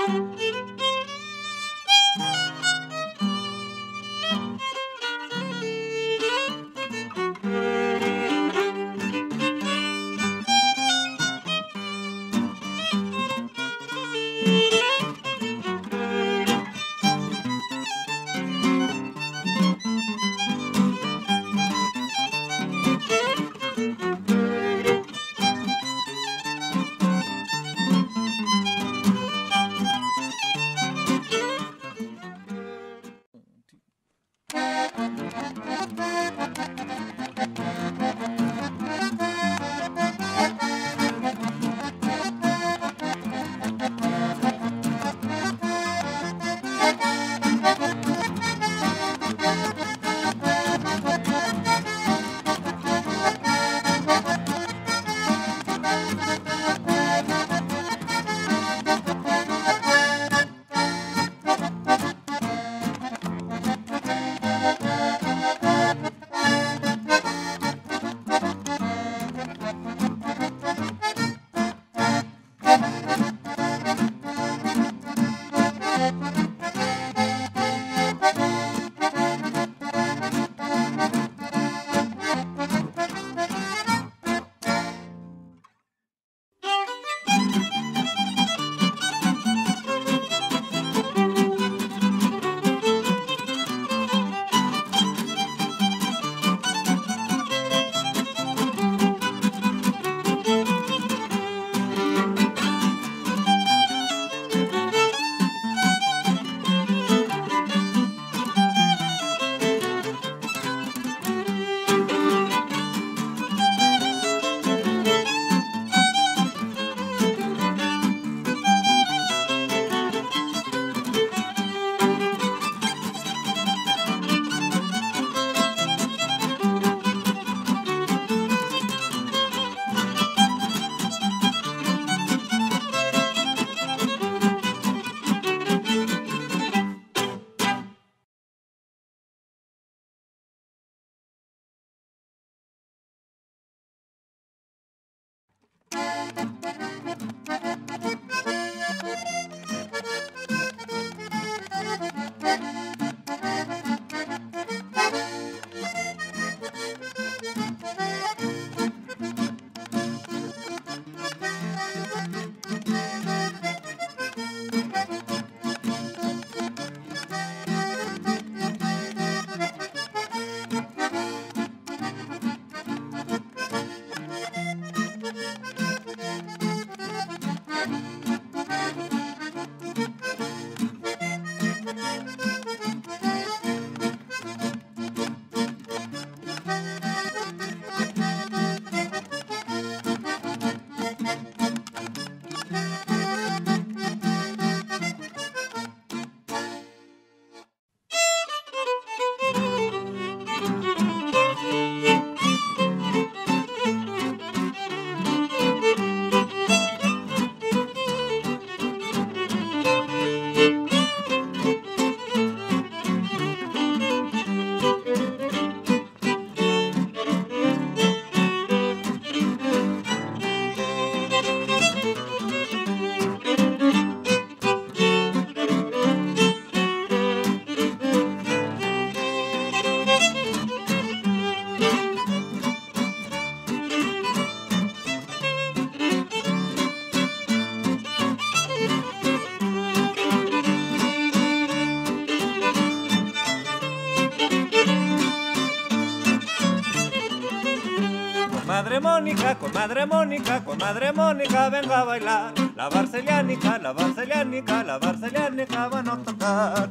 Comadre Mónica, comadre Mónica, venga a bailar. La barceliánica, la barceliánica, la barceliánica van a tocar.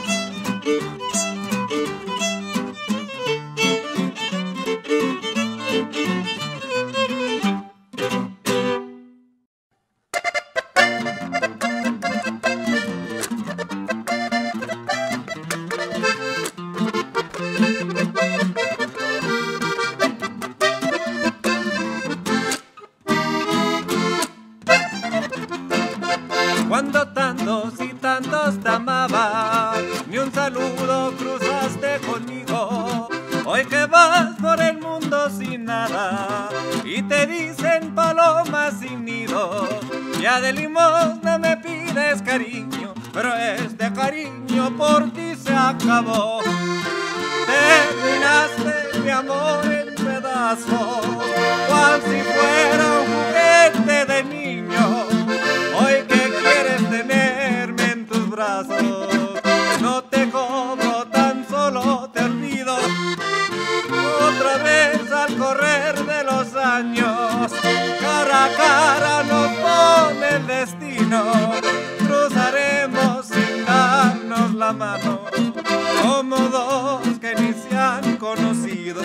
Cuando tantos y tantos te amaban, ni un saludo cruzaste conmigo. Hoy que vas por el mundo sin nada y te dicen paloma sin nido, ya de limosna me pides pides cariño, pero este cariño por ti se acabó. Terminaste mi amor en pedazos, cual si fuera un juguete de niño. Hoy que quieres tenerme en tus brazos, no te cobro, tan solo te olvido. Otra vez al correr de los años, cara a cara nos pone el destino. Cruzaremos sin darnos la mano, como dos que ni se han conocido.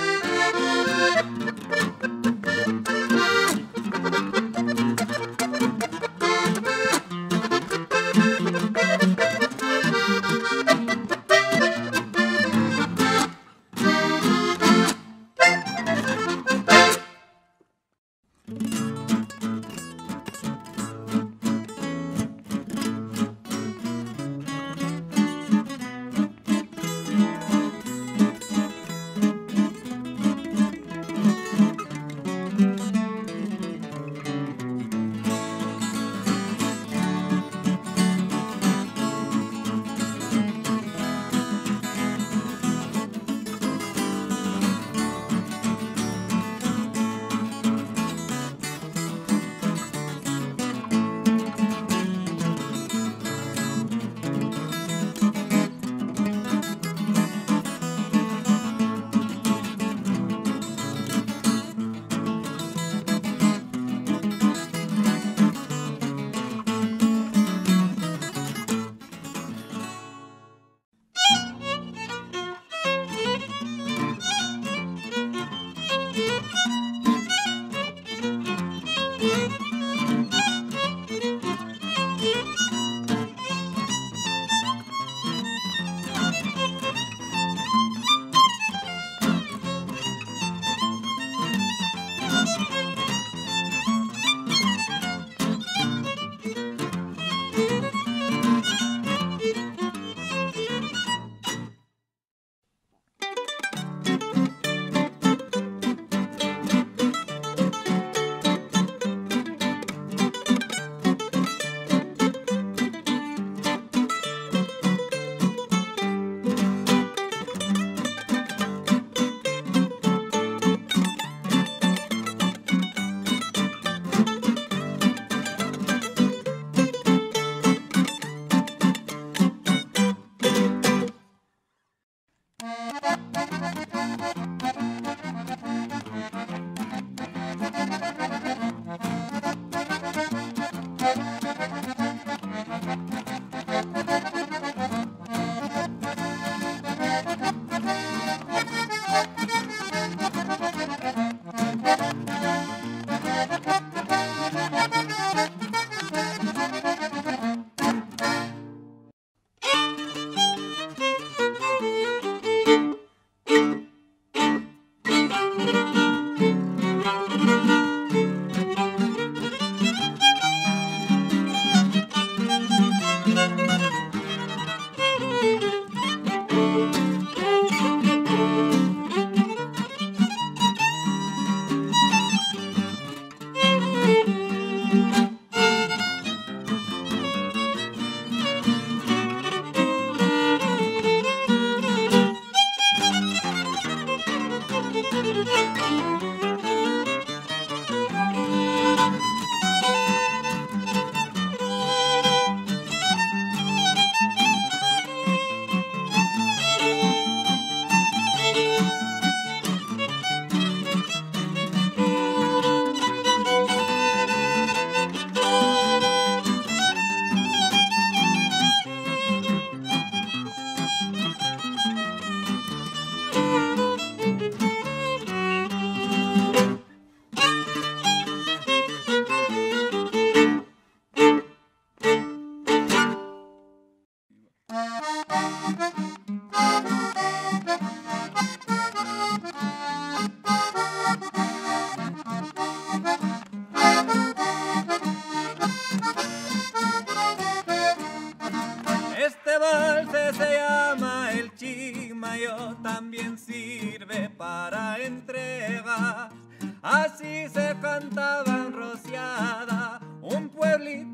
también sirve para entregas. Así se cantaba en Rociada, un pueblito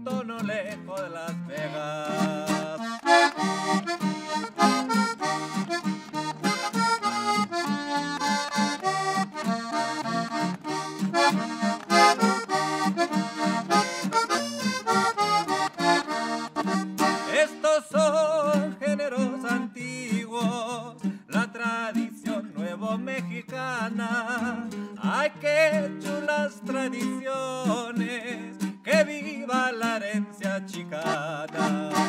Quito, no lejos de Las Vegas. Estos son géneros antiguos, la tradición nuevo mexicana. Ay, qué chulas tradiciones, que viva la herencia chicana.